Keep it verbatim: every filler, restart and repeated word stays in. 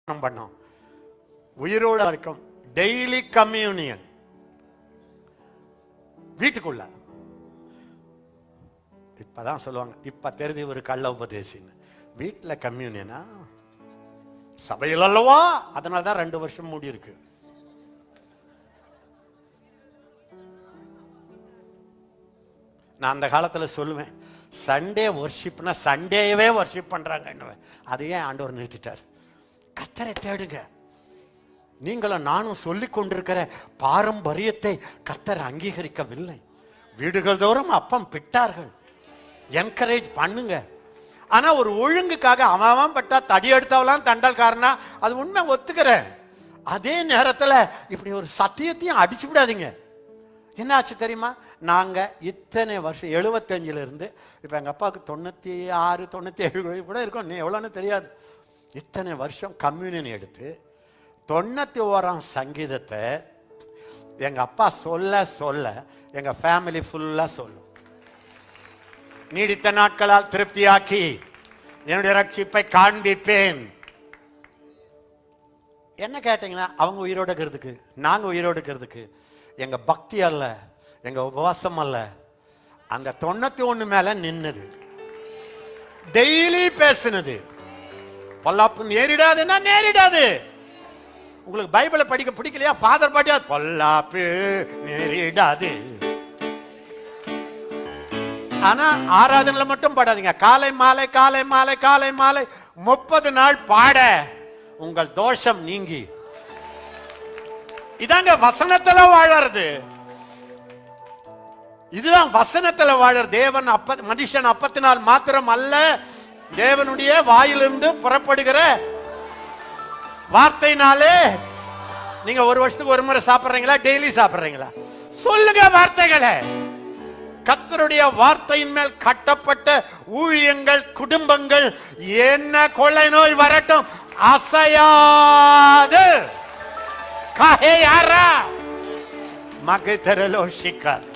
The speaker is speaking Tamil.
பண்ணோம். உயிரோட இருக்கும் டெய்லி கம்யூனியன் வீட்டுக்குள்ள. இப்பதான் சொல்லுவாங்க, இப்ப தெரிஞ்சு ஒரு கள்ள உபதேசின்னு. வீட்டுல கம்யூனியனா? சபையில் அல்லவா? அதனாலதான் ரெண்டு வருஷம் மூடி இருக்கு. நான் அந்த காலத்துல சொல்லுவேன், சண்டே வர்ஷிப்னா சண்டேவே வர்ஷிப் பண்றாங்க. அதையே ஆண்டவர் நிறுத்திட்டார். கர்த்தரை தேடுங்க. நீங்களும் நானும் சொல்லிக் கொண்டிருக்கிற பாரம்பரியத்தை கர்த்தர் அங்கீகரிக்கவில்லை. வீடுகள் தோறும் அப்பம் பிட்டார்கள். என்கரேஜ் பண்ணுங்க. ஆனா ஒரு ஒழுங்குக்காக அவன் பட்டா தடி எடுத்தவெல்லாம் தண்டல்காரனா, அது உண்மை ஒத்துக்கிறேன். அதே நேரத்தில் இப்படி ஒரு சத்தியத்தையும் அடிச்சு விடாதீங்க. என்ன ஆச்சு தெரியுமா? நாங்க இத்தனை வருஷம் எழுபத்தஞ்சுல இருந்து இப்ப எங்க அப்பாவுக்கு தொண்ணூத்தி ஆறு தொண்ணூத்தி ஏழு கூட இருக்கும், நீ எவ்வளோன்னு தெரியாது. இத்தனை வருஷம் கம்யூனியன் எடுத்து தொண்ணூத்தி ஓராம் சங்கீதத்தை எங்க அப்பா சொல்ல சொல்ல எங்க ஃபேமிலி ஃபுல்லா சொல்லும். நீடித்த நாட்களால் திருப்தியாக்கி என்னுடைய ரட்சிப்பை காண்பிப்பேன். என்ன கேட்டீங்கன்னா, அவங்க உயிரோடு இருக்கிறதுக்கு, நாங்க உயிரோடு இருக்கிறதுக்கு எங்க பக்தி அல்ல, எங்க உபவாசம் அல்ல, அந்த தொண்ணூத்தி ஒண்ணு மேல நின்னது, டெய்லி பேசுனது. பொல்லாப்பு நேரிடாதுன்னா நேரிடாது. உங்களுக்கு பைபிளை படிக்க பிடிக்கலையா? ஃபாதர் பாட்டியா பொல்லாப்பு நேரிடாது. ஆனா ஆராதனைல மட்டும் பாடாதீங்க. காலை மாலை காலை மாலை காலை மாலை முப்பது நாள் பாட உங்கள் தோஷம் நீங்கி. இதாங்க வசனத்துல வாழறது. இதுதான் வசனத்துல வாழறது. தேவன் அப்ப மனுஷன் அப்பத்தினால் மாத்திரம் அல்ல, தேவனுடைய வாயிலிருந்து புறப்படுகிற வார்த்தையினாலே. நீங்க ஒரு வருஷத்துக்கு ஒரு முறை சாப்பிடுறீங்களா? டெய்லி சாப்பிடுறீங்களா? சொல்லுங்க வார்த்தைகளை. கர்த்தருடைய வார்த்தையின் மேல் கட்டப்பட்ட ஊழியங்கள், குடும்பங்கள், என்ன கொள்ளை நோய் வரட்டும் அசையாது. காஹே யாரா மகை தெரலோ ஷிக்கர்